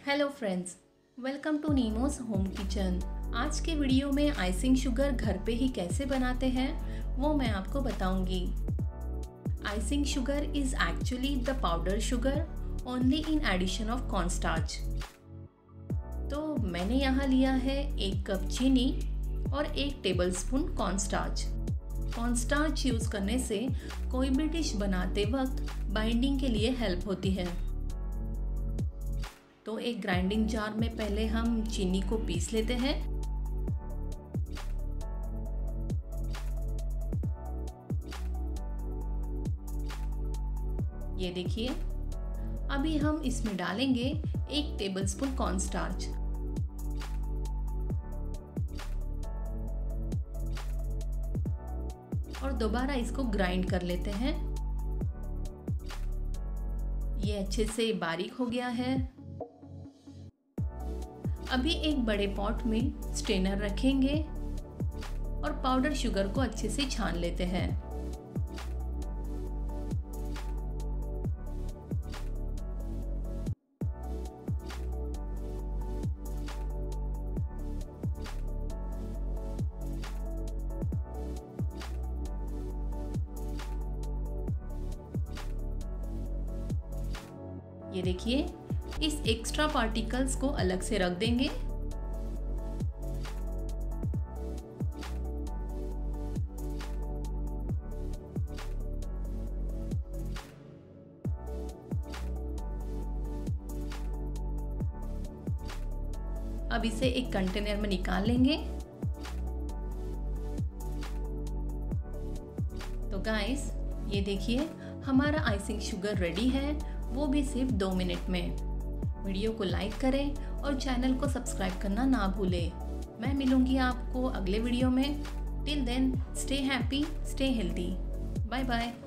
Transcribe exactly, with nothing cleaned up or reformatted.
Hello friends, welcome to Neemo's home kitchen. आज के video में आइसिंग शुगर घर पे ही कैसे बनाते हैं वो मैं आपको बताऊंगी। Icing sugar is actually the powder sugar only in addition of cornstarch. तो मैंने यहाँ लिया है एक कप चीनी और एक टेबलस्पून कॉर्नस्टार्च। कॉर्नस्टार्च यूज़ करने से कोई भी डिश बनाते वक्त बाइंडिंग के लिए हेल्प होती है। तो एक ग्राइंडिंग जार में पहले हम चीनी को पीस लेते हैं। ये देखिए, अभी हम इसमें डालेंगे एक टेबलस्पून कॉर्नस्टार्च। और दोबारा इसको ग्राइंड कर लेते हैं। ये अच्छे से बारीक हो गया है। अभी एक बड़े पॉट में स्ट्रेनर रखेंगे और पाउडर शुगर को अच्छे से छान लेते हैं। ये देखिए, इस एक्स्ट्रा पार्टिकल्स को अलग से रख देंगे। अब इसे एक कंटेनर में निकाल लेंगे। तो गाइस, ये देखिए, हमारा आइसिंग शुगर रेडी है, वो भी सिर्फ दो मिनट में। वीडियो को लाइक करें और चैनल को सब्सक्राइब करना ना भूलें। मैं मिलूंगी आपको अगले वीडियो में। Till then, stay happy, stay healthy. Bye bye.